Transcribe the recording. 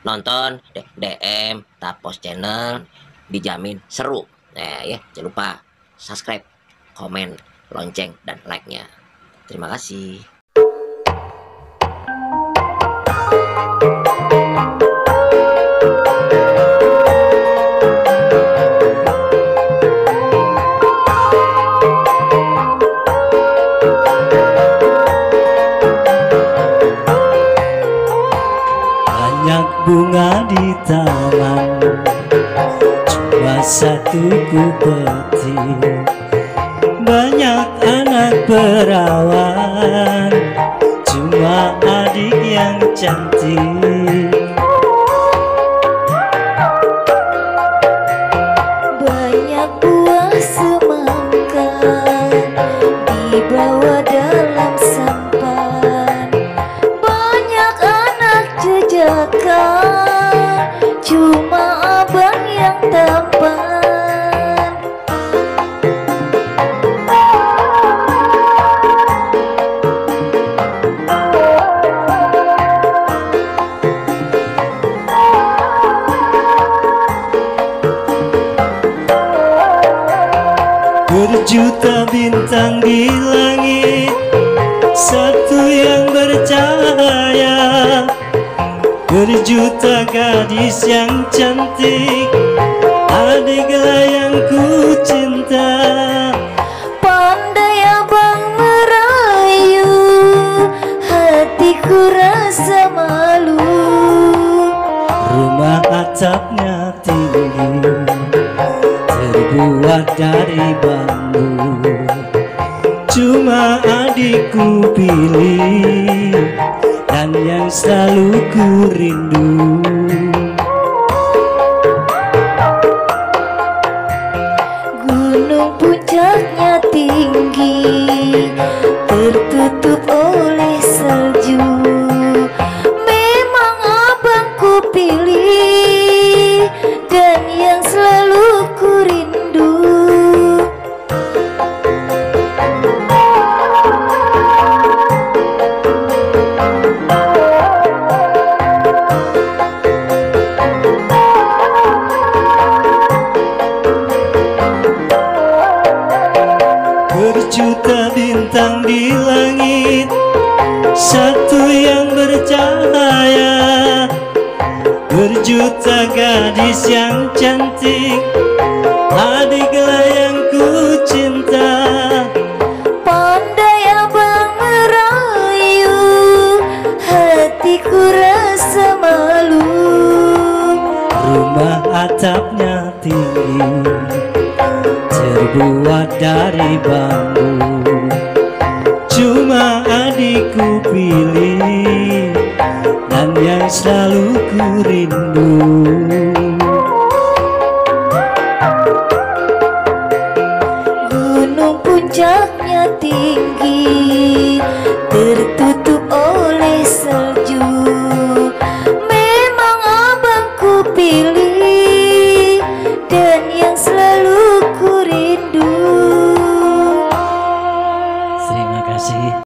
nonton DM Tapos Channel, dijamin seru. Nah ya, jangan lupa subscribe, komen, lonceng, dan like-nya. Terima kasih. Banyak bunga di taman, cuma satu ku petik. Banyak anak perawan, cuma adik yang cantik. Banyak buah semangka dibawa dalam sampan. Banyak anak jejakan, cuma abang yang tampan. Berjuta bintang di langit, satu yang bercahaya. Berjuta gadis yang cantik, adiklah yang ku cinta. Pandai abang merayu, hatiku rasa malu. Rumah atapnya tinggi, terbuat dari bambu. Cuma adikku pilih, dan yang selalu ku rindu. Gunung puncaknya tinggi, tertutup oleh salju. Memang abang ku pilih, dan yang selalu ku rindu. Berjuta bintang di langit, satu yang bercahaya. Berjuta gadis yang cantik, adiklah yang ku cinta. Pandai abang merayu, hatiku rasa malu. Rumah atapnya tinggi, terbuat dari bambu. Cuma adikku pilih, dan yang selalu ku rindu. Gunung puncaknya tinggi, tertutup